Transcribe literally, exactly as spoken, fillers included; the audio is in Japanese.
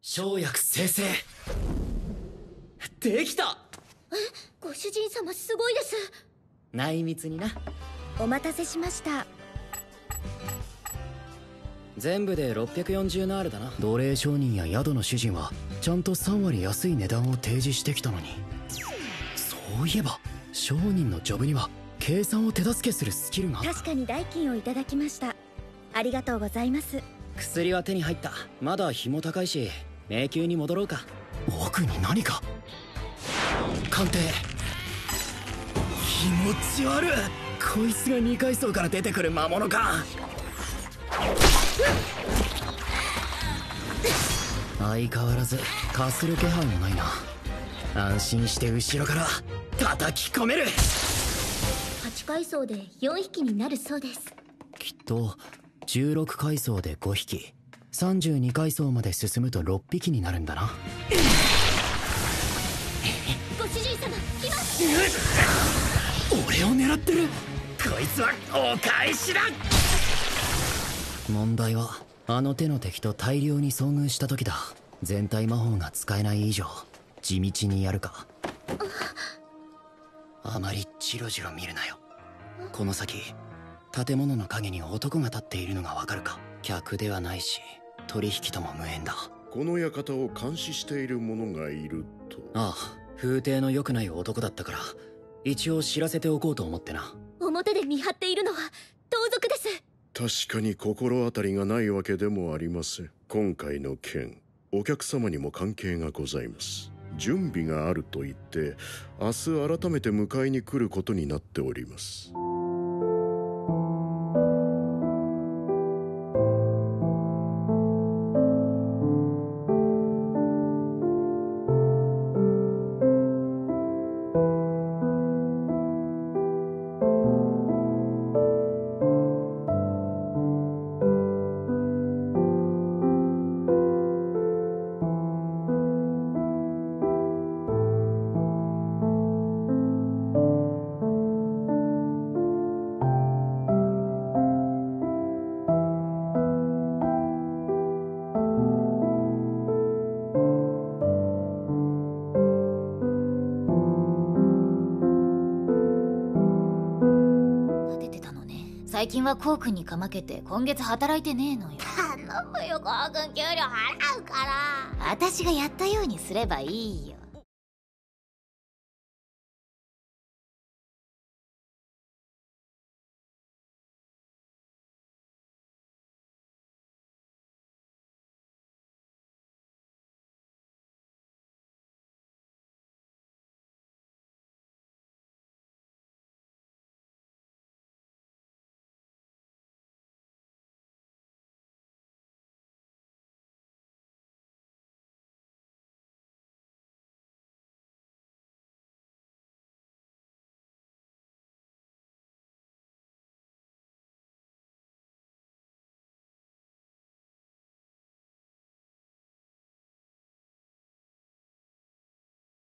生薬生成できた。 え、ご主人様すごいです。 内密にな。 お待たせしました。 全部でろっぴゃくよんじゅうナールだな。奴隷商人や宿の主人はちゃんとさん割安い値段を提示してきたのに。そういえば商人のジョブには計算を手助けするスキルが。 確かに代金をいただきました。ありがとうございます。 薬は手に入った。まだ日も高いし迷宮に戻ろうか。奥に何か。鑑定。気持ち悪い。こいつがに階層から出てくる魔物か。相変わらずかする気配もないな。安心して後ろから叩き込める。はち階層でよん匹になるそうです。 きっとじゅうろく階層でご匹、さんじゅうに階層まで進むとろっ匹になるんだな。 ご主人様来ます。 俺を狙ってる。こいつはお返しだ。問題はあの手の敵と大量に遭遇した時だ。全体魔法が使えない以上地道にやるか。あまりジロジロ見るなよ。この先建物の陰に男が立っているのがわかるか。客ではないし取引とも無縁だ。 この館を監視している者がいると。 ああ、風体の良くない男だったから一応知らせておこうと思ってな。 表で見張っているのは盗賊です。 確かに心当たりがないわけでもありません。今回の件、お客様にも関係がございます。準備があると言って明日改めて迎えに来ることになっております。 最近はコウ君にかまけて今月働いてねえのよ。頼むよコウ君、給料払うから。私がやったようにすればいいよ。